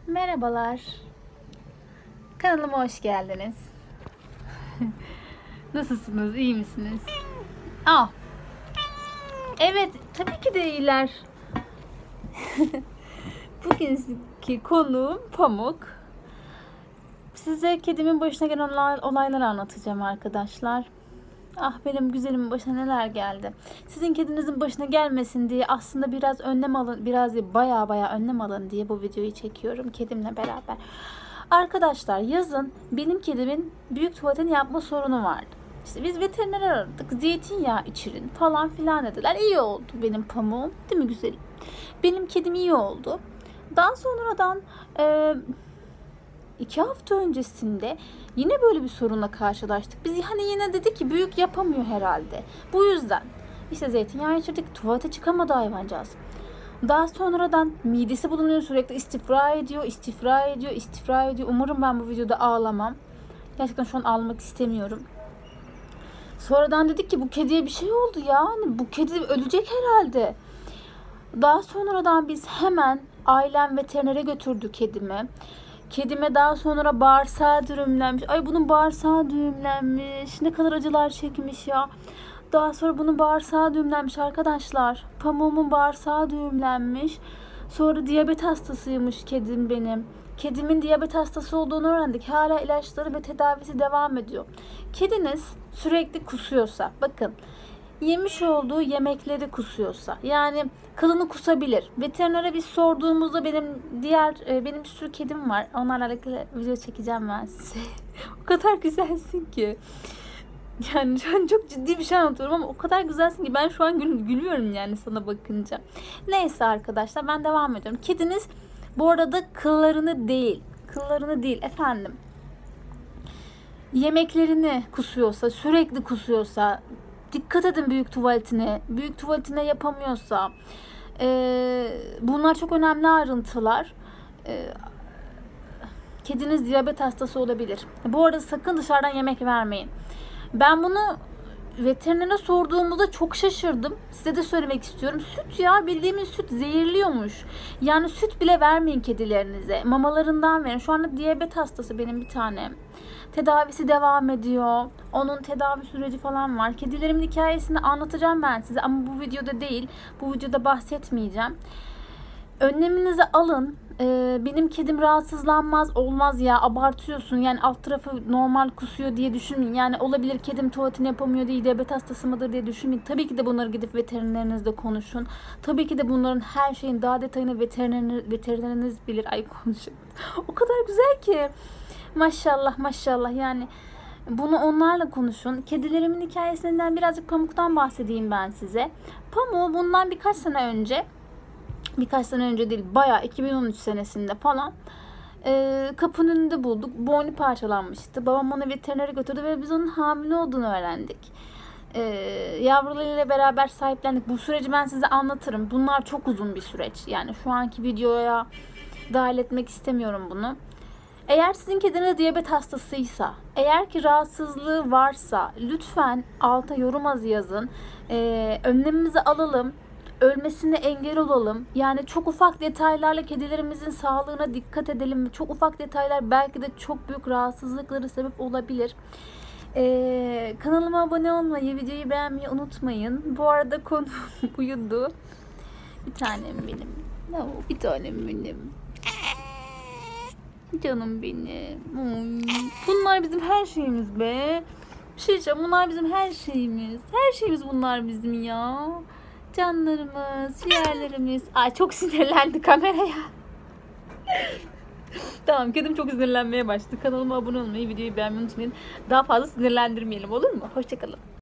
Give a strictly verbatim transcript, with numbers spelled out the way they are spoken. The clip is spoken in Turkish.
Merhabalar. Kanalıma hoş geldiniz. Nasılsınız? İyi misiniz? Aa. Evet, tabii ki de iyiler. Bugünkü konuğum Pamuk. Size kedimin başına gelen olay, olayları anlatacağım arkadaşlar. Ah, benim güzelimin başına neler geldi. Sizin kedinizin başına gelmesin diye aslında biraz önlem alın, biraz değil, baya baya önlem alın diye bu videoyu çekiyorum kedimle beraber. Arkadaşlar, yazın benim kedimin büyük tuvaletini yapma sorunu vardı. İşte biz veteriner aradık, zeytinyağı içirin falan filan dediler. İyi oldu benim pamuğum, değil mi güzelim? Benim kedim iyi oldu. Daha sonradan e, iki hafta öncesinde yine böyle bir sorunla karşılaştık. Biz hani yine dedi ki büyük yapamıyor herhalde. Bu yüzden işte zeytinyağı içirdik, tuvalete çıkamadı hayvancağız. Daha sonradan midesi bulunuyor, sürekli istifra ediyor, istifra ediyor, istifra ediyor. Umarım ben bu videoda ağlamam. Gerçekten şu an ağlamak istemiyorum. Sonradan dedik ki bu kediye bir şey oldu ya. Hani bu kedi ölecek herhalde. Daha sonradan biz hemen ailem veterinere götürdü kedimi. Kedime daha sonra bağırsağı düğümlenmiş. Ay, bunun bağırsağı düğümlenmiş. Ne kadar acılar çekmiş ya. Daha sonra bunun bağırsağı düğümlenmiş arkadaşlar. Pamuğumun bağırsağı düğümlenmiş. Sonra diyabet hastasıymış kedim benim. Kedimin diyabet hastası olduğunu öğrendik. Hala ilaçları ve tedavisi devam ediyor. Kediniz sürekli kusuyorsa, bakın, yemiş olduğu yemekleri kusuyorsa, yani kılını kusabilir. Veterinere biz sorduğumuzda benim diğer benim bir sürü kedim var. Onlarla alakalı video çekeceğim ben size. O kadar güzelsin ki. Yani şu an çok ciddi bir şey anlatıyorum ama o kadar güzelsin ki ben şu an gül gülüyorum yani sana bakınca. Neyse arkadaşlar, ben devam ediyorum. Kediniz bu arada kıllarını değil, kıllarını değil efendim. Yemeklerini kusuyorsa, sürekli kusuyorsa, dikkat edin büyük tuvaletine, büyük tuvaletine yapamıyorsa. Ee, bunlar çok önemli ayrıntılar. Ee, kediniz diyabet hastası olabilir. Bu arada sakın dışarıdan yemek vermeyin. Ben bunu veterinere sorduğumuzda çok şaşırdım. Size de söylemek istiyorum. Süt ya, bildiğimiz süt zehirliyormuş. Yani süt bile vermeyin kedilerinize. Mamalarından verin. Şu anda diyabet hastası benim bir tane. Tedavisi devam ediyor. Onun tedavi süreci falan var. Kedilerimin hikayesini anlatacağım ben size ama bu videoda değil. Bu videoda bahsetmeyeceğim. Önleminizi alın. Ee, benim kedim rahatsızlanmaz, olmaz ya, abartıyorsun. Yani alt tarafı normal kusuyor diye düşünmeyin. Yani olabilir kedim tuvaletini yapamıyor diye diyabet hastası mıdır diye düşünmeyin. Tabii ki de bunları gidip veterinerinizle konuşun. Tabii ki de bunların her şeyin daha detayını veterineriniz, veterineriniz bilir. Ay, konuşun. O kadar güzel ki. Maşallah maşallah yani. Bunu onlarla konuşun. Kedilerimin hikayesinden birazcık Pamuk'tan bahsedeyim ben size. Pamuk bundan birkaç sene önce, birkaç sene önce değil, bayağı iki bin on üç senesinde falan e, kapının önünde bulduk. Boynu parçalanmıştı. Babam onu veterinere götürdü ve biz onun hamile olduğunu öğrendik. E, yavrularıyla beraber sahiplendik. Bu süreci ben size anlatırım. Bunlar çok uzun bir süreç. Yani şu anki videoya dahil etmek istemiyorum bunu. Eğer sizin kediniz diyabet hastasıysa, eğer ki rahatsızlığı varsa lütfen alta yorum az yazın. E, önlemimizi alalım. Ölmesine engel olalım. Yani çok ufak detaylarla kedilerimizin sağlığına dikkat edelim. Çok ufak detaylar belki de çok büyük rahatsızlıklara sebep olabilir. Ee, kanalıma abone olmayı, videoyu beğenmeyi unutmayın. Bu arada konuğum uyudu. Bir tanem benim. No, bir tanem benim. Canım benim. Bunlar bizim her şeyimiz be. Bir şey diyeceğim. Bunlar bizim her şeyimiz. Her şeyimiz bunlar bizim ya. Canlarımız, ciğerlerimiz. Ay, çok sinirlendi kameraya. Tamam, kedim çok sinirlenmeye başladı. Kanalıma abone olmayı, videoyu beğenmeyi unutmayın. Daha fazla sinirlendirmeyelim, olur mu? Hoşçakalın.